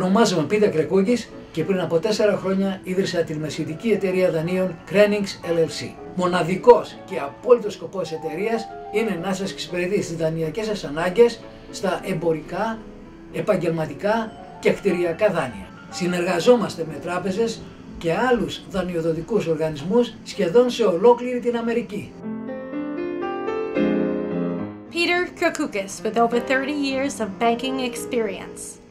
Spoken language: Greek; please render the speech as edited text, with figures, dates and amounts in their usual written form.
Ονομάζομαι Πίτερ Κρεκούκης και πριν από 4 χρόνια ίδρυσα την μεσητική εταιρεία δανείων Krenix LLC. Μοναδικός και απόλυτος σκοπός της εταιρείας είναι να σας εξυπηρετεί στις δανειακές σας ανάγκες στα εμπορικά, επαγγελματικά και κτηριακά δάνεια. Συνεργαζόμαστε με τράπεζες και άλλους δανειοδοτικούς οργανισμούς σχεδόν σε ολόκληρη την Αμερική. Peter Krakoukis with over 30 years of banking experience.